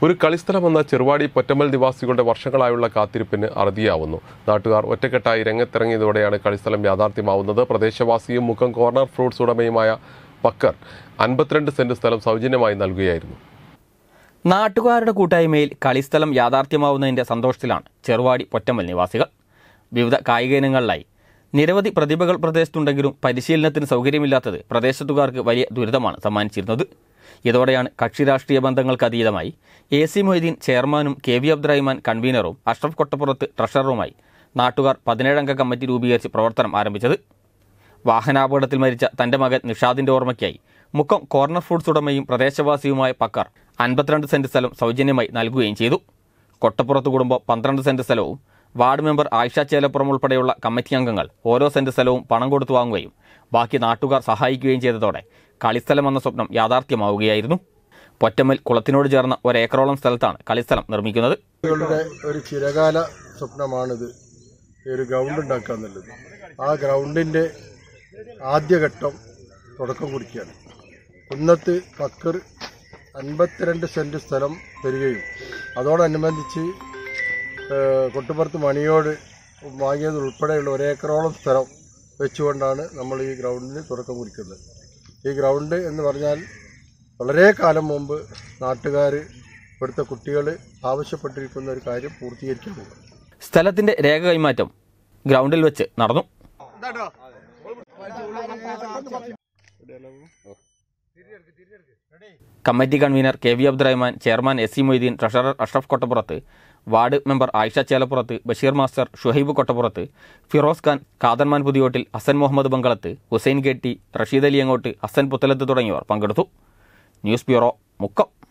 ഒരു കളിസ്ഥലമെന്ന ചെറുവാടി പൊറ്റമ്മൽ നിവാസികളുടെ വർഷങ്ങളായുള്ള കാത്തിരിപ്പിന് അറുതിയാവുന്നു. നാട്ടുകാർ ഒറ്റക്കെട്ടായി രംഗത്തിറങ്ങിയതോടെയാണ് കളിസ്ഥലം യാഥാർത്ഥ്യമാവുന്നത്. പ്രദേശവാസിയും മുക്കം കോർണർ ഫ്രൂട്ട്സ് ഉടമയുമായ ബക്കർ 52 സെന്റ് സ്ഥലം സൗജന്യമായി നൽകുകയായിരുന്നു. നാട്ടുകാരുടെ കൂട്ടായ്മയിൽ കളിസ്ഥലം യാഥാർത്ഥ്യമാവുന്നതിന്റെ സന്തോഷത്തിലാണ് ചെറുവാടി പൊറ്റമ്മൽ നിവാസികൾ. വിവിധ കായിക ഇനങ്ങളിലായി നിരവധി പ്രതിഭകൾ പ്രദേശത്തുണ്ടെങ്കിലും പരിശീലനത്തിന് സൗകര്യമില്ലാത്തത് പ്രദേശത്തുകാർക്ക് വലിയ ദുരിതമാണ് സമ്മാനിച്ചിരുന്നത്. ഇതോടെയാണ് കക്ഷി രാഷ്ട്രീയ ബന്ധങ്ങൾക്ക് അതീതമായി AC മൊയ്തീൻ ചെയർമാനും KV അബ്ദുറഹ്മാൻ കൺവീനറും അഷ്റഫ് കൊട്ടപ്പുറത്ത് ട്രഷററുമായി നാട്ടുകാർ 17-അംഗ കമ്മിറ്റി രൂപീകരിച്ച് പ്രവർത്തനം ആരംഭിച്ചത്. വാഹനാപകടത്തിൽ മരിച്ച തന്റെ മകൻ നിഷാദിന്റെ ഓർമ്മയ്ക്കായി മുക്കം കോർണർ ഫ്രൂട്ട്സ് ഉടമയും പ്രദേശവാസിയുമായ ബക്കർ 52 സെന്റ് സ്ഥലം സൗജന്യമായി നൽകുകയും ചെയ്തു. കൊട്ടപ്പുറത്ത് കുടുംബം 12 സെന്റ് സ്ഥലവും വാർഡ് മെമ്പർ ആയിഷ ചേലപ്പുറം ഉൾപ്പെടെയുള്ള കമ്മിറ്റി അംഗങ്ങൾ ഓരോ സെന്റ് സ്ഥലവും പണം കൊടുത്തു വാങ്ങുകയും ബാക്കി നാട്ടുകാർ സഹായിക്കുകയും ചെയ്തതോടെ കളിസ്ഥലം എന്ന സ്വപ്നം യാഥാർത്ഥ്യമാവുകയായിരുന്നു. പൊറ്റമ്മൽ കുളത്തിനോട് ചേർന്ന 1 ഏക്കറോളം സ്ഥലത്താണ് കളിസ്ഥലം നിർമ്മിക്കുന്നത്. ഒരു ചിരകാല സ്വപ്നമാണിത്, ഒരു ഗ്രൗണ്ട് ഉണ്ടാക്കുക എന്നുള്ളത്. ആ ഗ്രൗണ്ടിൻ്റെ ആദ്യഘട്ടം തുടക്കം കുറിക്കുകയാണ്. കുന്നത്ത് ബക്കർ 52 സെന്റ് സ്ഥലം തരികയും അതോടനുബന്ധിച്ച് കൊട്ടുപുറത്ത് മണിയോട് വാങ്ങിയത് ഉൾപ്പെടെയുള്ള 1 ഏക്കറോളം സ്ഥലം വെച്ചുകൊണ്ടാണ് നമ്മൾ ഈ ഗ്രൗണ്ടിന് തുടക്കം കുറിക്കുന്നത്. ഈ ഗ്രൗണ്ട് എന്ന് പറഞ്ഞാൽ വളരെ കാലം മുമ്പ് നാട്ടുകാർ, ഇവിടുത്തെ കുട്ടികൾ ആവശ്യപ്പെട്ടിരിക്കുന്ന ഒരു കാര്യം പൂർത്തീകരിക്കാൻ പോകും. സ്ഥലത്തിന്റെ രേഖ കൈമാറ്റം ഗ്രൗണ്ടിൽ വെച്ച് നടന്നു. Committee convener KV Abdurahman, chairman SC Moideen, treasurer Ashraf Kottappurath, ward member Ayisha Chelappurath, Basheer master, Shuhaib Kottappurath, Firoz Khan, Kadarman Puthiyottil, Hasan Muhammad Bangalath, Hussain Ketti, Rasheed Ali Angott, Hasan Puthalath തുടങ്ങിയവർ പങ്കെടുത്തു. News bureau, Mukkam.